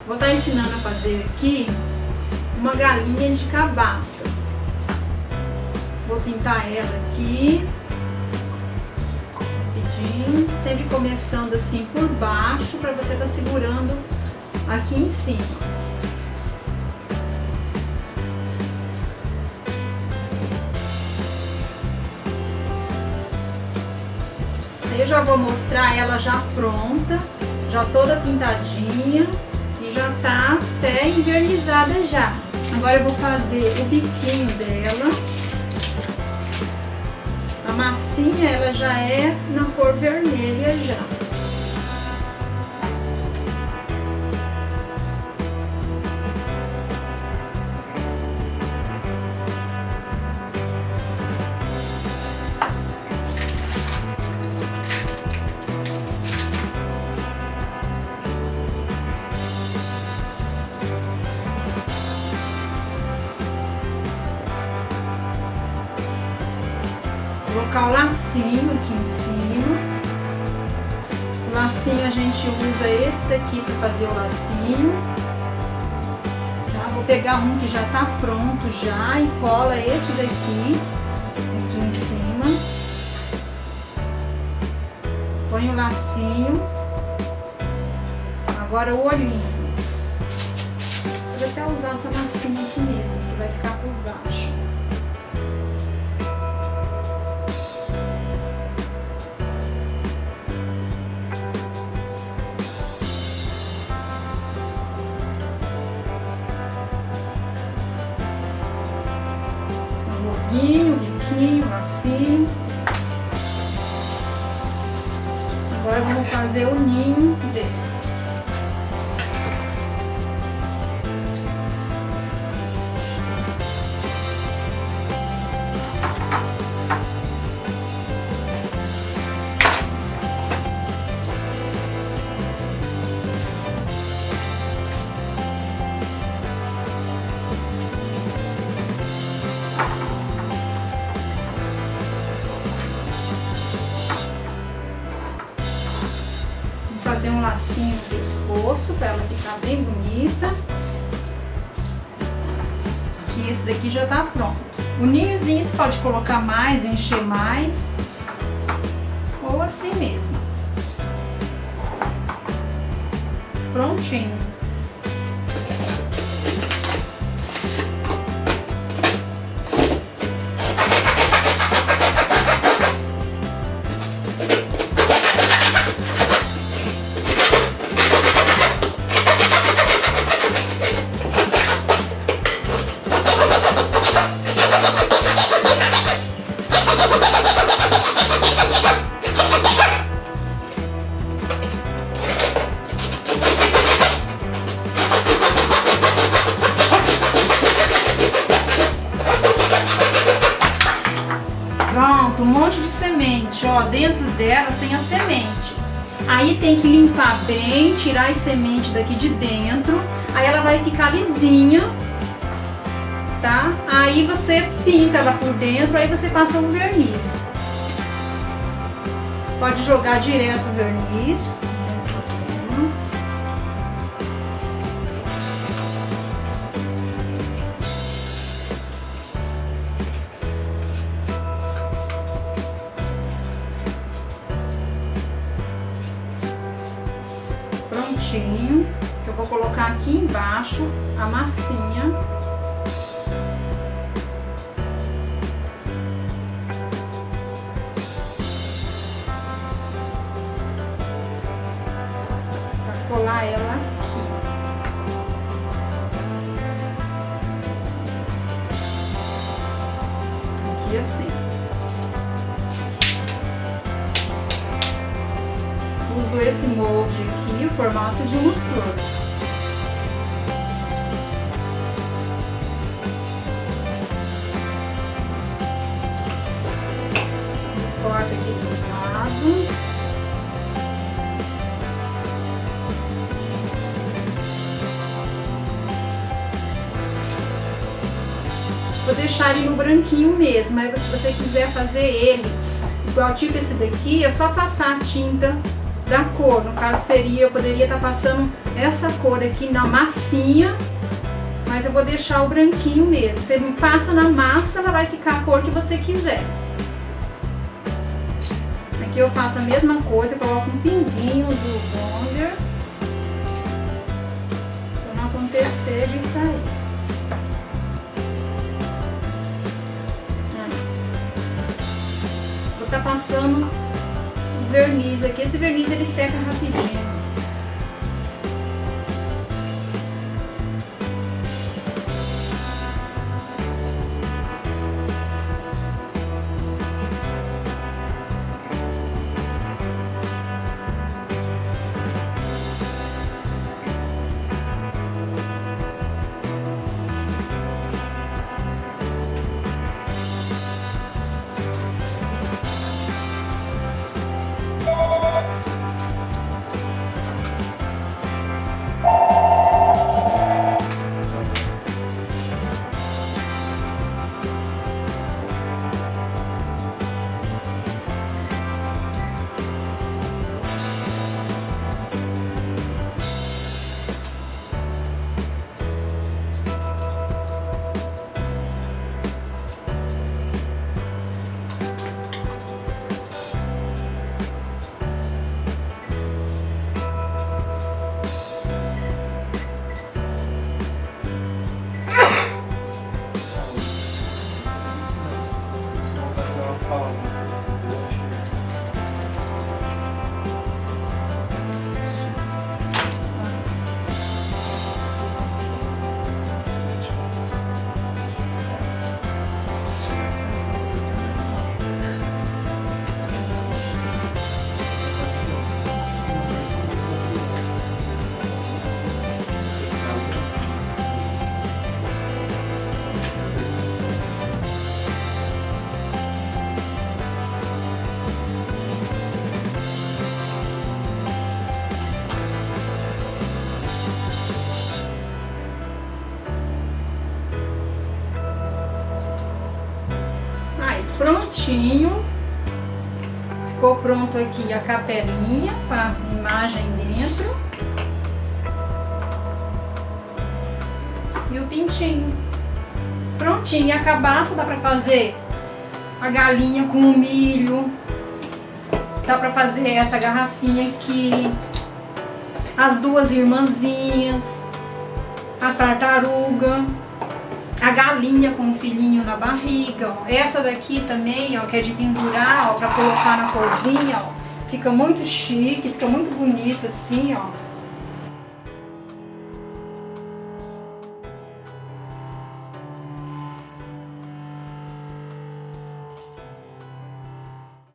Vou estar ensinando a fazer aqui uma galinha de cabaça. Vou pintar ela aqui, rapidinho, sempre começando assim por baixo, para você estar segurando aqui em cima. Aí eu já vou mostrar ela já pronta, já toda pintadinha e já tá até envernizada já. Agora eu vou fazer o biquinho dela. A massinha ela já é na cor vermelha já. Colocar o lacinho aqui em cima. O lacinho a gente usa esse daqui para fazer o lacinho. Tá? Vou pegar um que já tá pronto já e cola esse daqui aqui em cima. Põe o lacinho. Agora o olhinho. Vou até usar essa massinha aqui mesmo, que vai ficar por baixo. Biquinho, lacinho. Agora vamos fazer o ninho dele. Fazer um lacinho no pescoço para ela ficar bem bonita. Que esse daqui já tá pronto. O ninhozinho você pode colocar mais, encher mais, ou assim mesmo. Prontinho. Pronto, um monte de semente, ó, dentro delas tem a semente. Aí tem que limpar bem, tirar as sementes daqui de dentro, aí ela vai ficar lisinha, tá? Aí você pinta ela por dentro, aí você passa um verniz. Pode jogar direto o verniz. Prontinho, que eu vou colocar aqui embaixo a massinha. Pra colar ela aqui. Aqui assim. Uso esse molde aqui, o formato de uma flor. Corta aqui do lado. Vou deixar ele no branquinho mesmo, aí se você quiser fazer ele igual tipo esse daqui, é só passar a tinta da cor. No caso seria, eu poderia estar passando essa cor aqui na massinha, mas eu vou deixar o branquinho mesmo. Você me passa na massa, ela vai ficar a cor que você quiser. Aqui eu faço a mesma coisa, coloco um pinguinho do Bonder, para não acontecer de sair. Vou estar passando verniz aqui. Esse verniz ele seca rapidinho. Prontinho, ficou pronto aqui a capelinha com a imagem dentro e o pintinho prontinho. E a cabaça dá pra fazer a galinha com o milho, dá pra fazer essa garrafinha aqui, as duas irmãzinhas, a tartaruga, a galinha com o filhinho na barriga, ó. Essa daqui também, ó, que é de pendurar, ó, pra colocar na cozinha, ó. Fica muito chique, fica muito bonito assim, ó.